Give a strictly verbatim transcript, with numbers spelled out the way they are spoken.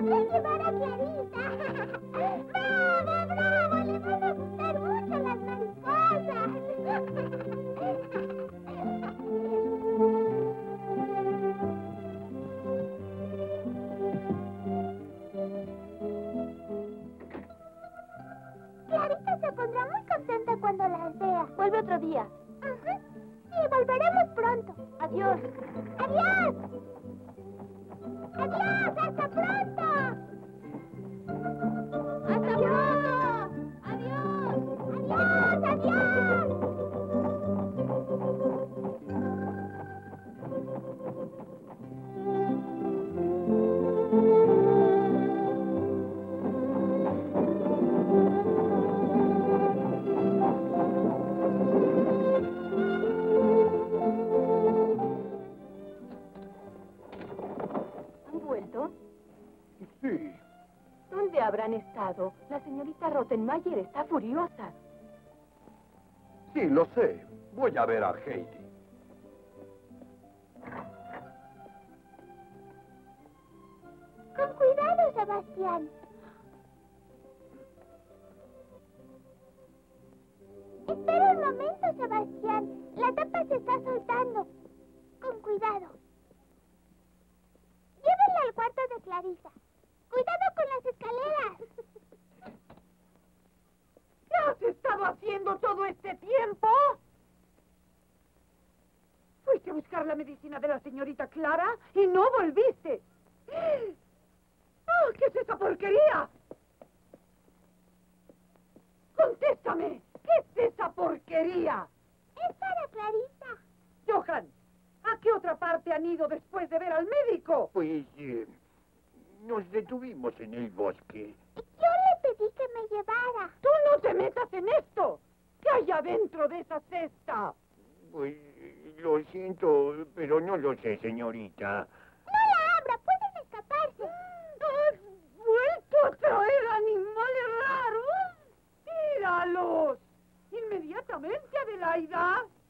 que llevar a Clarita. ¡Bravo, bravo! Le van a gustar mucho las mariposas. Clarita se pondrá muy contenta cuando las vea. Vuelve otro día. Ajá. Sí, volveremos pronto. Adiós. ¡Adiós! ¡Adiós! ¡Hasta pronto! ¡Hasta pronto! ¡Adiós! ¡Adiós! ¡Adiós! ¿Han vuelto? Sí. ¿Dónde habrán estado? La señorita Rottenmeier está furiosa. Sí, lo sé. Voy a ver a Heidi. Con cuidado, Sebastián. Espera un momento, Sebastián. La tapa se está soltando. Con cuidado. Llévenla al cuarto de Clarisa. ¡Cuidado con las escaleras! ¿Qué has estado haciendo todo este tiempo? Fuiste a buscar la medicina de la señorita Clara y no volviste. ¡Oh, qué es esa porquería! ¡Contéstame! ¿Qué es esa porquería? Es para Clarita. Johan, ¿a qué otra parte han ido después de ver al médico? Pues eh, nos detuvimos en el bosque. Yo le pedí que me llevara. ¡Tú no te metas en esto! ¿Qué hay adentro de esa cesta? Pues lo siento, pero no lo sé, señorita. No la abra, pueden escaparse. ¡Has vuelto a traer animales raros! ¡Tíralos! ¡Inmediatamente, Adelaida!